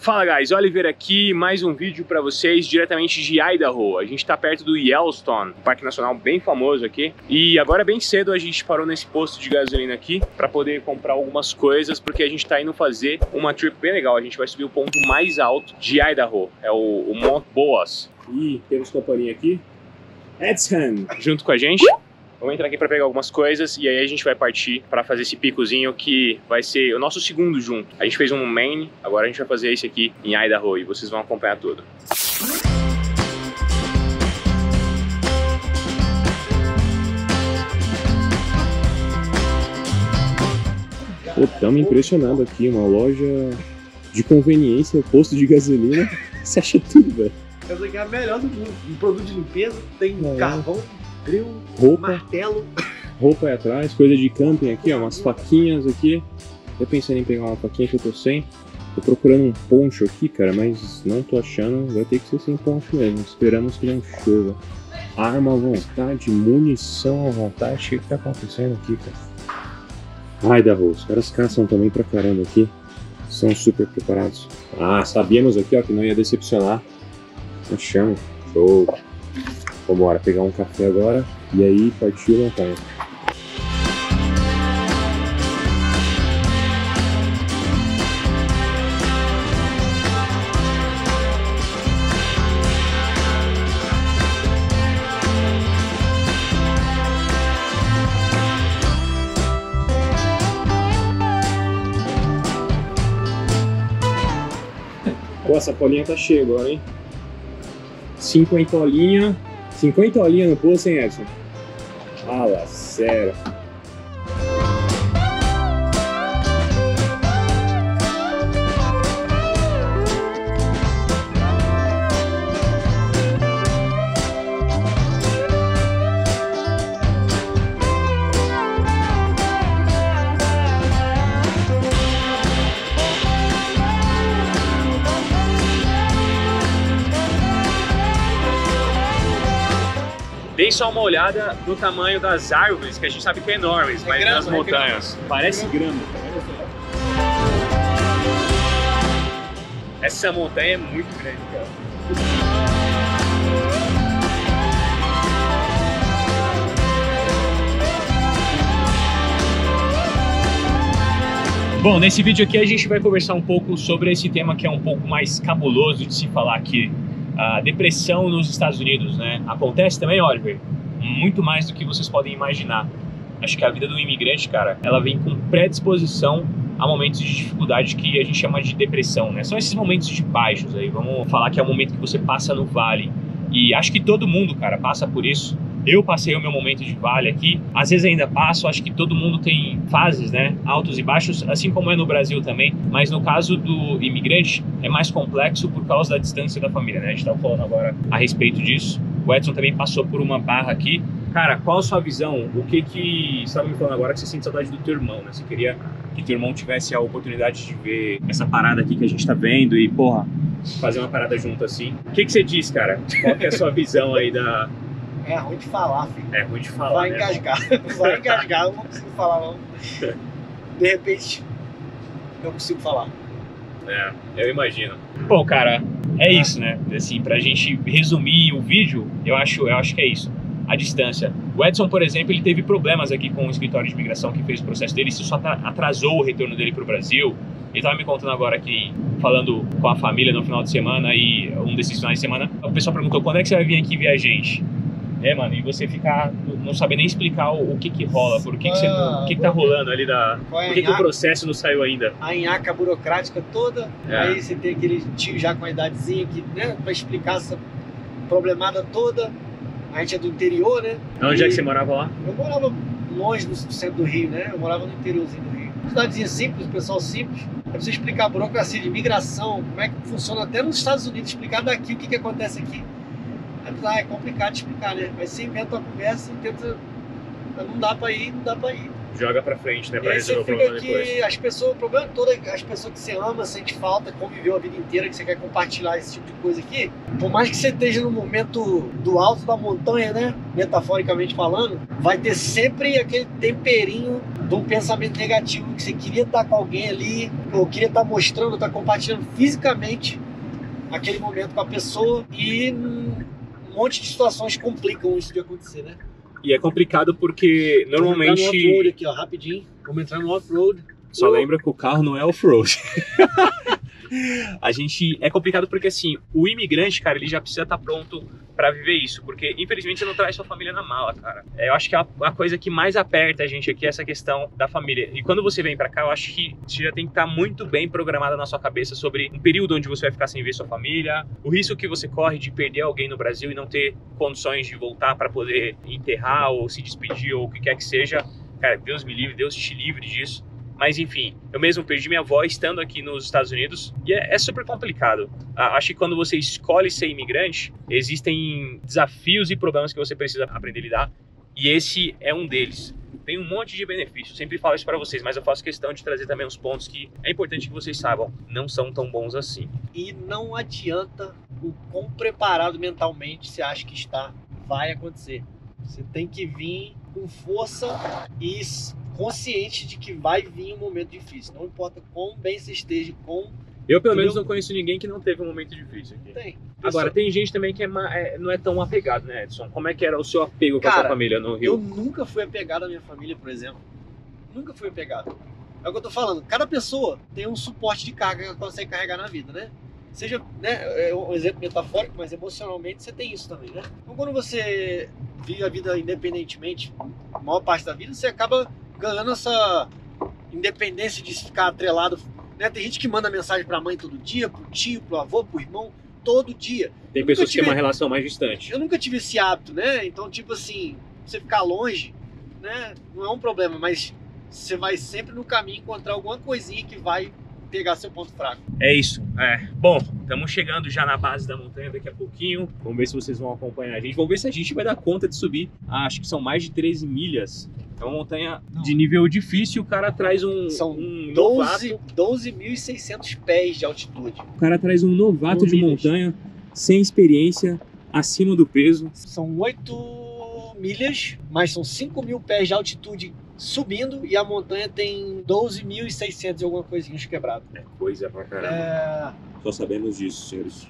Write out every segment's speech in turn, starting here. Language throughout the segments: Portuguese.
Fala guys, Oliver aqui, mais um vídeo pra vocês diretamente de Idaho. A gente tá perto do Yellowstone, um parque nacional bem famoso aqui. E agora bem cedo a gente parou nesse posto de gasolina aqui pra poder comprar algumas coisas, porque a gente tá indo fazer uma trip bem legal. A gente vai subir o ponto mais alto de Idaho, é o Mount Boas. E temos companhia aqui, Edson, junto com a gente. Vamos entrar aqui para pegar algumas coisas e aí a gente vai partir para fazer esse picozinho que vai ser o nosso segundo junto. A gente fez um no Maine, agora a gente vai fazer esse aqui em Idaho e vocês vão acompanhar tudo. Pô, estamos impressionados aqui, uma loja de conveniência, posto de gasolina, você acha tudo, velho. Essa aqui é a melhor do mundo. Um produto de limpeza, tem carvão, grill, roupa, martelo. Roupa aí atrás, coisa de camping aqui, ó, umas faquinhas aqui. Tô pensando em pegar uma faquinha que eu tô sem. Tô procurando um poncho aqui, cara, mas não tô achando. Vai ter que ser sem poncho mesmo. Esperamos que não chova. Arma à vontade, munição à vontade. O que tá acontecendo aqui, cara? Idaho, os caras caçam também pra caramba aqui. São super preparados. Ah, sabíamos aqui, ó, que não ia decepcionar. Achamos. Show. Vambora, pegar um café agora e aí partiu a montanha. Pô, essa polinha tá cheia agora, hein? 50 olinha. 50 olhinhas no poço, hein, Edson? Fala sério. Deem só uma olhada no tamanho das árvores, que a gente sabe que é enormes, mas grama, nas montanhas. Parece grama. Essa montanha é muito grande, cara. Bom, nesse vídeo aqui a gente vai conversar um pouco sobre esse tema que é um pouco mais cabuloso de se falar aqui. A depressão nos Estados Unidos, né? Acontece também, Oliver, muito mais do que vocês podem imaginar. Acho que a vida do imigrante, cara, ela vem com predisposição a momentos de dificuldade que a gente chama de depressão, né? São esses momentos de baixos aí, vamos falar que é o momento que você passa no vale. E acho que todo mundo, cara, passa por isso. Eu passei o meu momento de vale aqui, às vezes ainda passo, acho que todo mundo tem fases, né, altos e baixos, assim como é no Brasil também, mas no caso do imigrante é mais complexo por causa da distância da família, né, a gente tá falando agora a respeito disso. O Edson também passou por uma barra aqui. Cara, qual a sua visão? O que você estava me falando agora que você sente saudade do teu irmão, né, você queria que teu irmão tivesse a oportunidade de ver essa parada aqui que a gente tá vendo e, porra, fazer uma parada junto assim. O que você diz, cara? Qual que é a sua visão aí da... É ruim de falar, filho. É ruim de falar, vai né? Engasgar. Vai engasgar, eu não consigo falar não. De repente, eu consigo falar. É, eu imagino. Bom, cara, é isso, né? Assim, pra gente resumir o vídeo, eu acho que é isso. A distância. O Edson, por exemplo, ele teve problemas aqui com o escritório de imigração que fez o processo dele, isso só atrasou o retorno dele pro Brasil. Ele tava me contando agora que, falando com a família no final de semana e um desses finais de semana, o pessoal perguntou, quando é que você vai vir aqui ver a gente? É, mano, e você ficar, não saber nem explicar o que rola, por que, o que tá rolando ali por que o processo não saiu ainda? A nhaca burocrática toda, aí você tem aquele tio já com a idadezinha que, né, pra explicar essa problemada toda. A gente é do interior, né? Onde é que você morava lá? Eu morava longe do centro do Rio, né? Eu morava no interiorzinho do Rio. Cidadezinha simples, pessoal simples. É preciso explicar a burocracia de imigração, como é que funciona até nos Estados Unidos, explicar daqui o que acontece aqui. É complicado de explicar, né? Mas você inventa uma conversa e tenta. Não dá pra ir, não dá pra ir. joga pra frente, né? E Pra aí resolver você o problema fica depois. que as pessoas, o problema todo é que as pessoas que você ama, sente falta, conviveu a vida inteira, que você quer compartilhar esse tipo de coisa aqui, por mais que você esteja no momento do alto da montanha, né? Metaforicamente falando, vai ter sempre aquele temperinho de um pensamento negativo que você queria estar com alguém ali, ou queria estar mostrando, estar compartilhando fisicamente aquele momento com a pessoa, e um monte de situações complicam isso de acontecer, né? E é complicado porque Vamos entrar no off-road normalmente aqui, ó, rapidinho. Vamos entrar no off-road. só lembra que o carro não é off-road. A gente é complicado porque assim, o imigrante, cara, ele já precisa estar pronto pra viver isso, porque infelizmente você não traz sua família na mala, cara. Eu acho que a coisa que mais aperta a gente aqui é essa questão da família. E quando você vem pra cá, eu acho que você já tem que estar muito bem programado na sua cabeça sobre um período onde você vai ficar sem ver sua família, o risco que você corre de perder alguém no Brasil e não ter condições de voltar pra poder enterrar ou se despedir ou o que quer que seja. Cara, Deus me livre, Deus te livre disso. Mas enfim, eu mesmo perdi minha avó estando aqui nos Estados Unidos e é super complicado. Acho que quando você escolhe ser imigrante, existem desafios e problemas que você precisa aprender a lidar e esse é um deles. Tem um monte de benefícios, sempre falo isso para vocês, mas eu faço questão de trazer também uns pontos que é importante que vocês saibam, não são tão bons assim. E não adianta o quão preparado mentalmente você acha que está, vai acontecer. Você tem que vir com força e consciente de que vai vir um momento difícil. Não importa quão bem você esteja, Eu pelo menos não conheço ninguém que não teve um momento difícil aqui. Tem. Agora, tem gente também que não é tão apegado, né, Edson? Como é que era o seu apego com a Cara, sua família no Rio? Eu nunca fui apegado à minha família, por exemplo. Nunca fui apegado. É o que eu tô falando. Cada pessoa tem um suporte de carga que ela consegue carregar na vida, né? Seja, né, é um exemplo metafórico, mas emocionalmente você tem isso também, né? Então quando você vive a vida independentemente, a maior parte da vida, você acaba ganhando essa independência de ficar atrelado, né? Tem gente que manda mensagem pra mãe todo dia, pro tio, pro avô, pro irmão, todo dia. Tem pessoas que têm uma relação mais distante. Eu nunca tive esse hábito, né? Então, tipo assim, você ficar longe, né? Não é um problema, mas você vai sempre no caminho encontrar alguma coisinha que vai pegar seu ponto fraco. É isso, Bom, estamos chegando já na base da montanha daqui a pouquinho. Vamos ver se vocês vão acompanhar a gente. Vamos ver se a gente vai dar conta de subir. Acho que são mais de 13 milhas. É uma montanha de nível difícil. O cara traz São novato. 12.600 pés de altitude. O cara traz um novato de montanha, sem experiência, acima do peso. São 8 milhas, mas são 5.000 pés de altitude subindo e a montanha tem 12.600 e alguma coisinha quebrado. É coisa pra caramba. Só sabemos disso, senhores.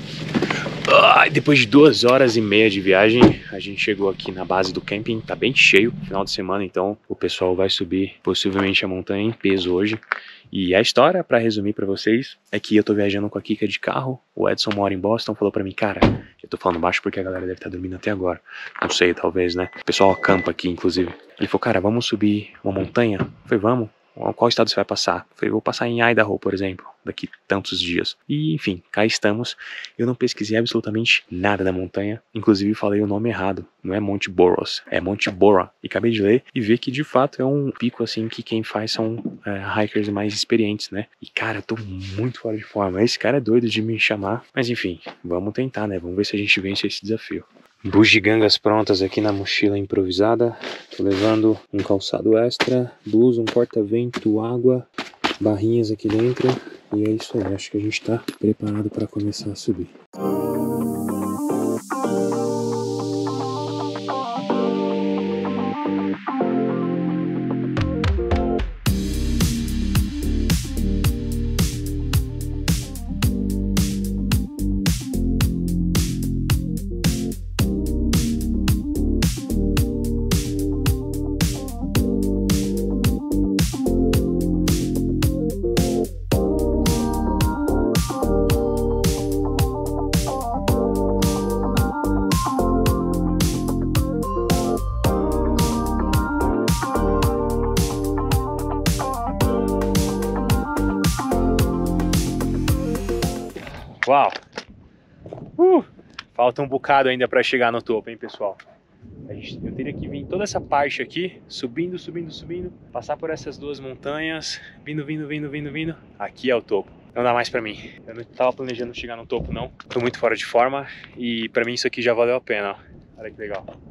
Depois de 2 horas e meia de viagem, a gente chegou aqui na base do camping. Tá bem cheio, final de semana, então o pessoal vai subir possivelmente a montanha em peso hoje. E a história, pra resumir pra vocês, é que eu tô viajando com a Kika de carro. O Edson mora em Boston, falou pra mim, cara, eu tô falando baixo porque a galera deve estar dormindo até agora. Não sei, talvez, né? O pessoal acampa aqui, inclusive. Ele falou, cara, vamos subir uma montanha? Eu falei, vamos. Qual estado você vai passar? Eu falei, vou passar em Idaho, por exemplo, daqui tantos dias. E, enfim, cá estamos. Eu não pesquisei absolutamente nada da montanha. Inclusive, falei o nome errado. Não é Monte Boros, é Monte Bora. E acabei de ler e ver que, de fato, é um pico, assim, que quem faz são hikers mais experientes, né? E, cara, eu tô muito fora de forma. Esse cara é doido de me chamar. Mas, enfim, vamos tentar, né? Vamos ver se a gente vence esse desafio. Bugigangas prontas aqui na mochila improvisada. Tô levando um calçado extra, blusa, um porta-vento, água, barrinhas aqui dentro. E é isso aí, acho que a gente tá preparado para começar a subir. Uau! Falta um bocado ainda para chegar no topo, hein, pessoal? Eu teria que vir toda essa parte aqui, subindo, passar por essas 2 montanhas, vindo. Aqui é o topo. Não dá mais pra mim. Eu não tava planejando chegar no topo, não. Tô muito fora de forma e pra mim isso aqui já valeu a pena, ó. Olha que legal.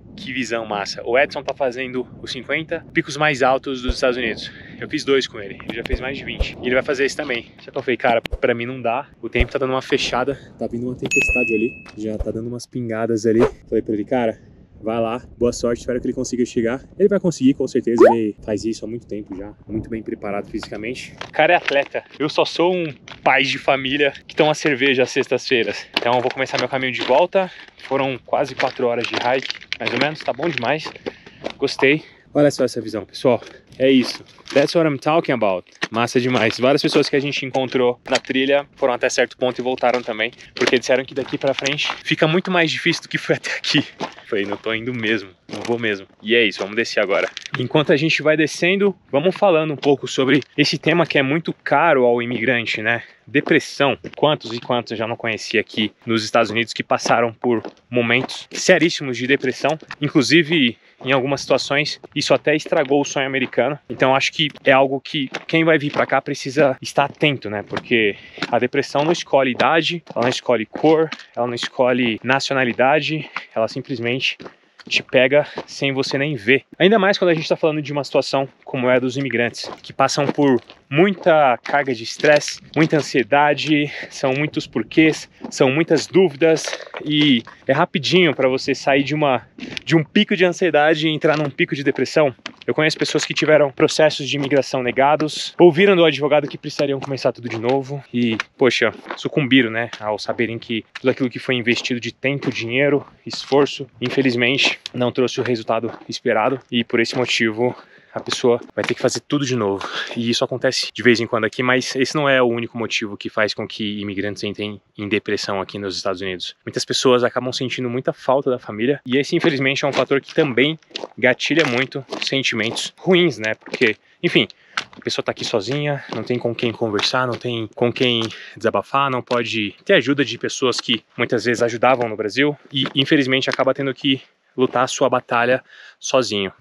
Que visão massa. O Edson tá fazendo os 50 picos mais altos dos Estados Unidos. Eu fiz 2 com ele já fez mais de 20. E ele vai fazer esse também. Só que eu falei, cara, pra mim não dá. O tempo tá dando uma fechada. Tá vindo uma tempestade ali. Já tá dando umas pingadas ali. Falei pra ele, cara, vai lá, boa sorte, espero que ele consiga chegar. Ele vai conseguir, com certeza, ele faz isso há muito tempo já, muito bem preparado fisicamente. O cara é atleta, eu só sou um pai de família que toma cerveja às sextas-feiras. Então eu vou começar meu caminho de volta, foram quase 4 horas de hike, mais ou menos, tá bom demais, gostei. Olha só essa visão, pessoal, é isso. That's what I'm talking about. Massa demais. Várias pessoas que a gente encontrou na trilha foram até certo ponto e voltaram também, porque disseram que daqui pra frente fica muito mais difícil do que foi até aqui. Falei, não tô indo mesmo, não vou mesmo. E é isso, vamos descer agora. Enquanto a gente vai descendo, vamos falando um pouco sobre esse tema que é muito caro ao imigrante, né? Depressão. Quantos e quantos eu já não conheci aqui nos Estados Unidos que passaram por momentos seríssimos de depressão, inclusive em algumas situações isso até estragou o sonho americano. Então acho que é algo que quem vai vir para cá precisa estar atento, né? Porque a depressão não escolhe idade, ela não escolhe cor, ela não escolhe nacionalidade, ela simplesmente te pega sem você nem ver. Ainda mais quando a gente está falando de uma situação como é a dos imigrantes, que passam por muita carga de estresse, muita ansiedade, são muitos porquês, são muitas dúvidas e é rapidinho para você sair de um pico de ansiedade e entrar num pico de depressão. Eu conheço pessoas que tiveram processos de imigração negados, ouviram do advogado que precisariam começar tudo de novo e, poxa, sucumbiram, né, ao saberem que tudo aquilo que foi investido de tempo, dinheiro, esforço, infelizmente, não trouxe o resultado esperado e por esse motivo a pessoa vai ter que fazer tudo de novo. E isso acontece de vez em quando aqui, mas esse não é o único motivo que faz com que imigrantes entrem em depressão aqui nos Estados Unidos. Muitas pessoas acabam sentindo muita falta da família e esse, infelizmente, é um fator que também gatilha muito sentimentos ruins, né? Porque, enfim, a pessoa tá aqui sozinha, não tem com quem conversar, não tem com quem desabafar, não pode ter ajuda de pessoas que muitas vezes ajudavam no Brasil e, infelizmente, acaba tendo que lutar a sua batalha sozinho.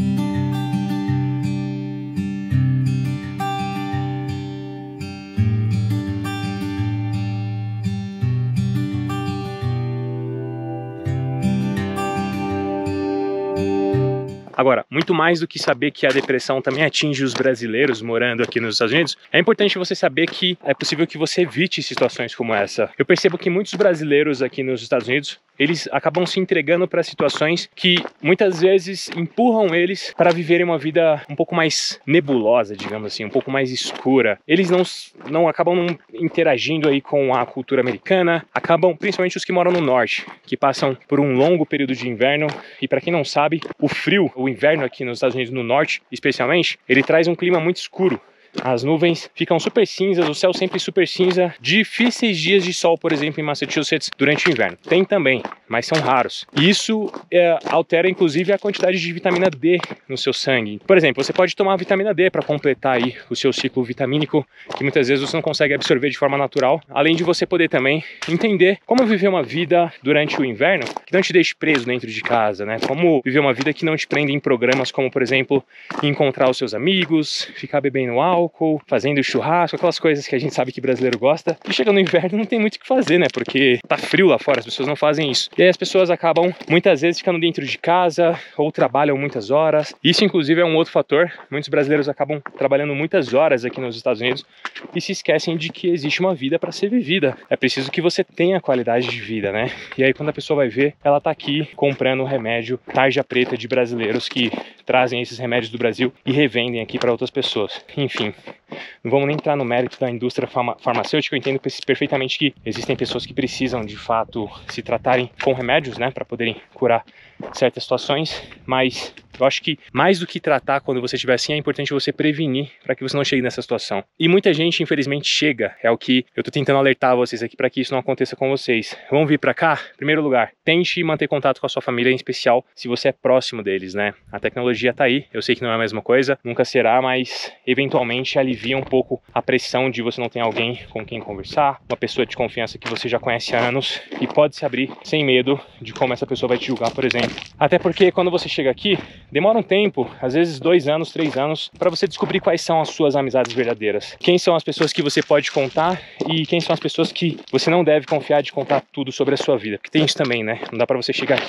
Agora, muito mais do que saber que a depressão também atinge os brasileiros morando aqui nos Estados Unidos, é importante você saber que é possível que você evite situações como essa. Eu percebo que muitos brasileiros aqui nos Estados Unidos, eles acabam se entregando para situações que muitas vezes empurram eles para viverem uma vida um pouco mais nebulosa, digamos assim, um pouco mais escura. Eles não acabam interagindo aí com a cultura americana, acabam, principalmente os que moram no norte, que passam por um longo período de inverno, e para quem não sabe, o frio, o inverno aqui nos Estados Unidos, no norte especialmente, ele traz um clima muito escuro. As nuvens ficam super cinzas, o céu sempre super cinza. Difíceis dias de sol, por exemplo, em Massachusetts durante o inverno. Tem também, mas são raros. E isso altera, inclusive, a quantidade de vitamina D no seu sangue. Por exemplo, você pode tomar vitamina D para completar aí o seu ciclo vitamínico, que muitas vezes você não consegue absorver de forma natural. Além de você poder também entender como viver uma vida durante o inverno que não te deixe preso dentro de casa, né? Como viver uma vida que não te prenda em programas como, por exemplo, encontrar os seus amigos, ficar bebendo álcool, fazendo churrasco, aquelas coisas que a gente sabe que brasileiro gosta. E chegando no inverno não tem muito o que fazer, né? Porque tá frio lá fora, as pessoas não fazem isso. E aí as pessoas acabam muitas vezes ficando dentro de casa ou trabalham muitas horas. Isso inclusive é um outro fator. Muitos brasileiros acabam trabalhando muitas horas aqui nos Estados Unidos e se esquecem de que existe uma vida para ser vivida. É preciso que você tenha qualidade de vida, né? E aí quando a pessoa vai ver, ela tá aqui comprando remédio tarja preta de brasileiros que trazem esses remédios do Brasil e revendem aqui para outras pessoas. Enfim, não vamos nem entrar no mérito da indústria farmacêutica. Eu entendo perfeitamente que existem pessoas que precisam de fato se tratarem com remédios, né, para poderem curar certas situações, mas eu acho que mais do que tratar quando você estiver assim, é importante você prevenir para que você não chegue nessa situação. E muita gente, infelizmente, chega. É o que eu tô tentando alertar vocês aqui para que isso não aconteça com vocês. Vamos vir para cá? Em primeiro lugar, tente manter contato com a sua família, em especial se você é próximo deles, né? A tecnologia tá aí, eu sei que não é a mesma coisa, nunca será, mas eventualmente alivia um pouco a pressão de você não ter alguém com quem conversar, uma pessoa de confiança que você já conhece há anos e pode se abrir sem medo de como essa pessoa vai te julgar, por exemplo. Até porque quando você chega aqui, demora um tempo, às vezes 2 anos, 3 anos, para você descobrir quais são as suas amizades verdadeiras. Quem são as pessoas que você pode contar e quem são as pessoas que você não deve confiar de contar tudo sobre a sua vida. Porque tem isso também, né? Não dá para você chegar aqui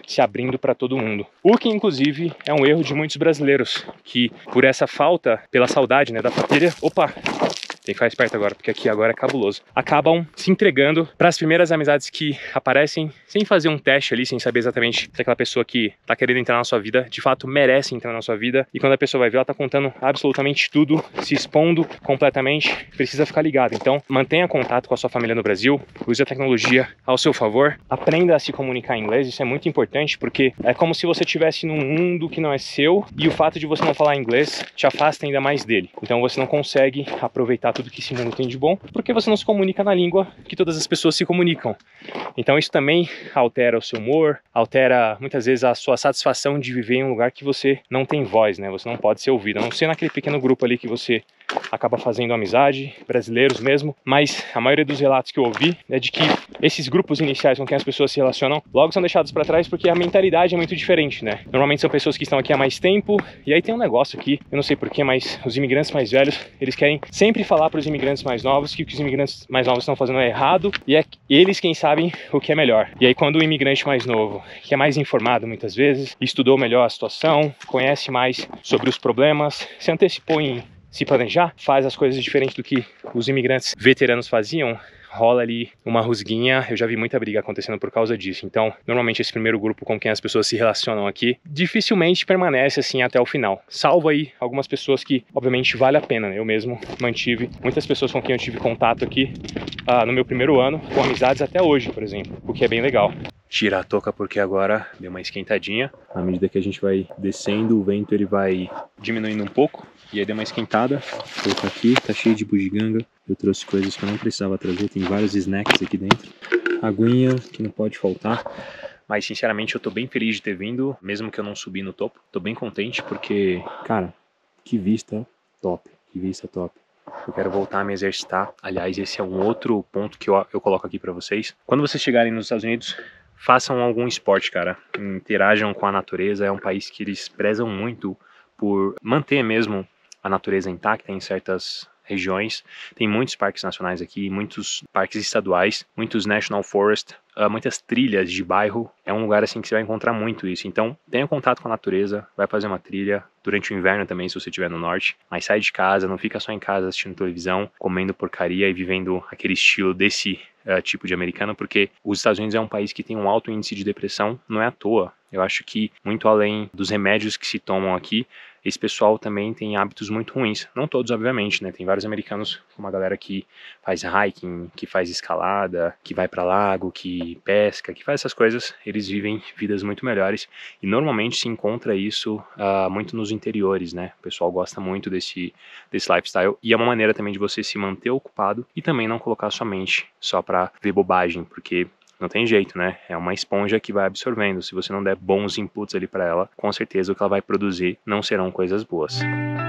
se abrindo para todo mundo. O que, inclusive, é um erro de muitos brasileiros, que por essa falta, pela saudade, né, da família, opa, tem que ficar esperto agora, porque aqui agora é cabuloso, acabam se entregando para as primeiras amizades que aparecem sem fazer um teste ali, sem saber exatamente se aquela pessoa que tá querendo entrar na sua vida, de fato merece entrar na sua vida. E quando a pessoa vai ver, ela tá contando absolutamente tudo, se expondo completamente, precisa ficar ligado. Então, mantenha contato com a sua família no Brasil, use a tecnologia ao seu favor, aprenda a se comunicar em inglês, isso é muito importante, porque é como se você estivesse num mundo que não é seu, e o fato de você não falar inglês te afasta ainda mais dele. Então você não consegue aproveitar tudo que esse mundo tem de bom, porque você não se comunica na língua que todas as pessoas se comunicam. Então isso também altera o seu humor, altera muitas vezes a sua satisfação de viver em um lugar que você não tem voz, né? Você não pode ser ouvido, a não ser naquele pequeno grupo ali que você acaba fazendo amizade, brasileiros mesmo, mas a maioria dos relatos que eu ouvi é de que esses grupos iniciais com quem as pessoas se relacionam logo são deixados para trás porque a mentalidade é muito diferente, né? Normalmente são pessoas que estão aqui há mais tempo, e aí tem um negócio aqui, eu não sei porquê, mas os imigrantes mais velhos, eles querem sempre falar para os imigrantes mais novos que o que os imigrantes mais novos estão fazendo é errado, e é eles quem sabem o que é melhor. E aí quando o imigrante mais novo, que é mais informado muitas vezes, estudou melhor a situação, conhece mais sobre os problemas, se antecipou em se planejar, faz as coisas diferentes do que os imigrantes veteranos faziam, rola ali uma rusguinha. Eu já vi muita briga acontecendo por causa disso. Então, normalmente esse primeiro grupo com quem as pessoas se relacionam aqui dificilmente permanece assim até o final. Salvo aí algumas pessoas que, obviamente, vale a pena, né? Eu mesmo mantive muitas pessoas com quem eu tive contato aqui no meu primeiro ano, com amizades até hoje, por exemplo, o que é bem legal. Tira a touca porque agora deu uma esquentadinha. À medida que a gente vai descendo, o vento ele vai diminuindo um pouco. E aí deu uma esquentada. Touca aqui, tá cheio de bugiganga. Eu trouxe coisas que eu não precisava trazer. Tem vários snacks aqui dentro. Aguinha, que não pode faltar. Mas sinceramente eu tô bem feliz de ter vindo, mesmo que eu não subi no topo. Tô bem contente porque, cara, que vista top. Que vista top. Eu quero voltar a me exercitar. Aliás, esse é um outro ponto que eu coloco aqui pra vocês. Quando vocês chegarem nos Estados Unidos, façam algum esporte, cara. Interajam com a natureza. É um país que eles prezam muito por manter mesmo a natureza intacta em certas regiões. Tem muitos parques nacionais aqui, muitos parques estaduais, muitos national forest, muitas trilhas de bairro. É um lugar assim que você vai encontrar muito isso. Então, tenha contato com a natureza, vai fazer uma trilha durante o inverno também, se você estiver no norte. Mas sai de casa, não fica só em casa assistindo televisão, comendo porcaria e vivendo aquele estilo desse tipo de americano, porque os Estados Unidos é um país que tem um alto índice de depressão, não é à toa. Eu acho que muito além dos remédios que se tomam aqui, esse pessoal também tem hábitos muito ruins. Não todos, obviamente, né? Tem vários americanos, como a galera que faz hiking, que faz escalada, que vai para lago, que pesca, que faz essas coisas. Eles vivem vidas muito melhores. E normalmente se encontra isso muito nos interiores, né? O pessoal gosta muito desse lifestyle. E é uma maneira também de você se manter ocupado e também não colocar sua mente só para ver bobagem, porque não tem jeito, né? É uma esponja que vai absorvendo. Se você não der bons inputs ali para ela, com certeza o que ela vai produzir não serão coisas boas.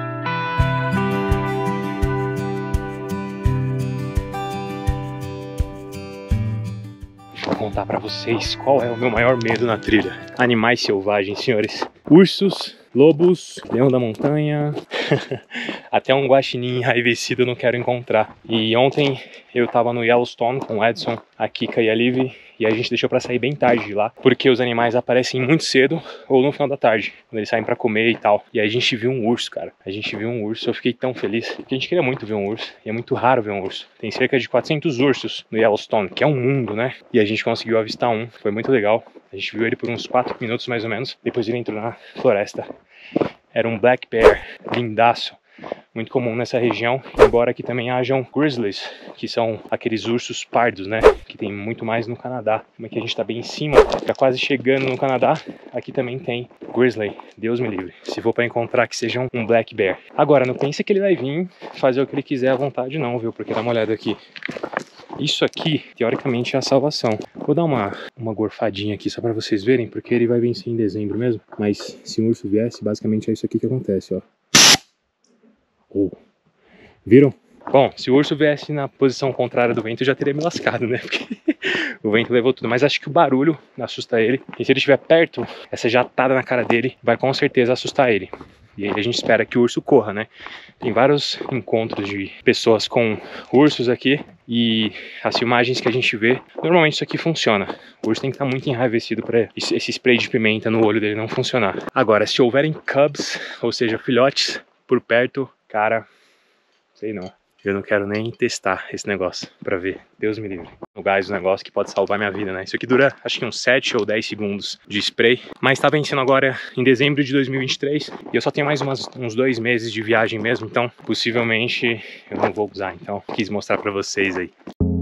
Vou contar para vocês qual é o meu maior medo na trilha. Animais selvagens, senhores. Ursos, lobos, leão da montanha, até um guaxinim enraivecido eu não quero encontrar. E ontem eu tava no Yellowstone com o Edson, a Kika e a Liv, e a gente deixou pra sair bem tarde de lá, porque os animais aparecem muito cedo ou no final da tarde, quando eles saem pra comer e tal. E aí a gente viu um urso, cara. A gente viu um urso, eu fiquei tão feliz, porque a gente queria muito ver um urso, e é muito raro ver um urso. Tem cerca de 400 ursos no Yellowstone, que é um mundo, né? E a gente conseguiu avistar um, foi muito legal. A gente viu ele por uns 4 minutos mais ou menos, depois ele entrou na floresta. Era um black bear, lindaço, muito comum nessa região, embora aqui também hajam grizzlies, que são aqueles ursos pardos, né, que tem muito mais no Canadá. Como é que a gente tá bem em cima, tá quase chegando no Canadá, aqui também tem grizzly, Deus me livre, se for para encontrar que seja um black bear. Agora, não pense que ele vai vir fazer o que ele quiser à vontade não, viu, porque dá uma olhada aqui. Isso aqui, teoricamente, é a salvação. Vou dar uma gorfadinha aqui só pra vocês verem, porque ele vai vencer em dezembro mesmo. Mas se um urso viesse, basicamente é isso aqui que acontece, ó. Viram? Bom, se o urso viesse na posição contrária do vento, eu já teria me lascado, né? Porque o vento levou tudo. Mas acho que o barulho assusta ele. E se ele estiver perto, essa jatada na cara dele vai com certeza assustar ele. E aí a gente espera que o urso corra, né? Tem vários encontros de pessoas com ursos aqui e as filmagens que a gente vê, normalmente isso aqui funciona. O urso tem que estar muito enraivecido para esse spray de pimenta no olho dele não funcionar. Agora, se houverem cubs, ou seja, filhotes por perto, cara, sei não. Eu não quero nem testar esse negócio pra ver. Deus me livre. O gás do negócio que pode salvar minha vida, né? Isso aqui dura, acho que uns 7 ou 10 segundos de spray. Mas tá vencendo agora em dezembro de 2023. E eu só tenho mais uns 2 meses de viagem mesmo. Então, possivelmente, eu não vou usar. Então, quis mostrar pra vocês aí.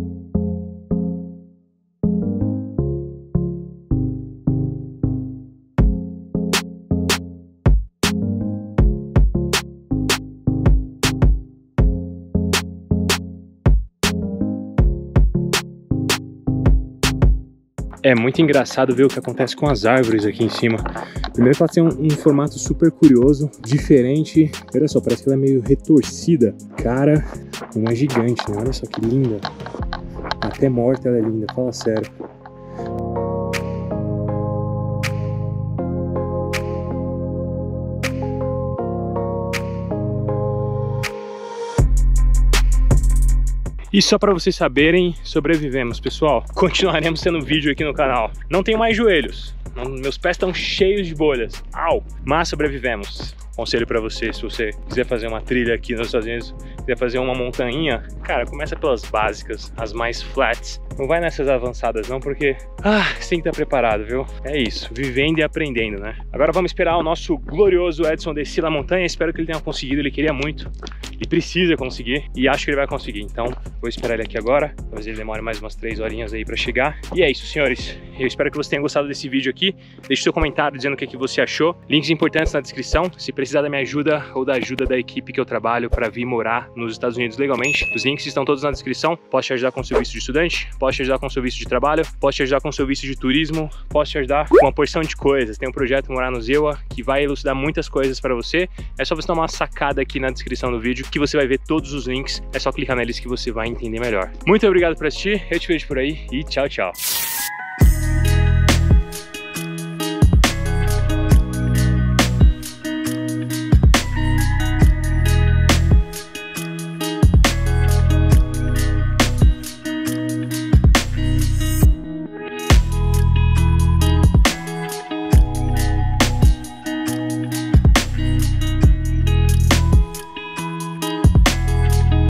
É muito engraçado ver o que acontece com as árvores aqui em cima. Primeiro que ela tem um formato super curioso, diferente. Olha só, parece que ela é meio retorcida. Cara, uma gigante, né? Olha só que linda. Até morta ela é linda, fala sério. E só para vocês saberem, sobrevivemos, pessoal. Continuaremos tendo vídeo aqui no canal. Não tenho mais joelhos. Meus pés estão cheios de bolhas. Au! Mas sobrevivemos. Conselho para você, se você quiser fazer uma trilha aqui nos Estados Unidos, quiser fazer uma montanha, cara, começa pelas básicas, as mais flats. Não vai nessas avançadas não, porque você tem que estar preparado, viu? É isso, vivendo e aprendendo, né? Agora vamos esperar o nosso glorioso Edson descer a montanha. Espero que ele tenha conseguido, ele queria muito. Ele precisa conseguir e acho que ele vai conseguir. Então, vou esperar ele aqui agora. Talvez ele demore mais umas 3 horinhas aí para chegar. E é isso, senhores. Eu espero que você tenha gostado desse vídeo aqui. Deixe seu comentário dizendo o que você achou. Links importantes na descrição. Se precisar da minha ajuda ou da ajuda da equipe que eu trabalho para vir morar nos Estados Unidos legalmente, os links estão todos na descrição. Posso te ajudar com seu visto de estudante, posso te ajudar com seu visto de trabalho, posso te ajudar com seu visto de turismo, posso te ajudar com uma porção de coisas. Tem um projeto Morar no Zewa que vai elucidar muitas coisas para você. É só você dar uma sacada aqui na descrição do vídeo que você vai ver todos os links. É só clicar neles que você vai entender melhor. Muito obrigado por assistir, eu te vejo por aí e tchau, tchau.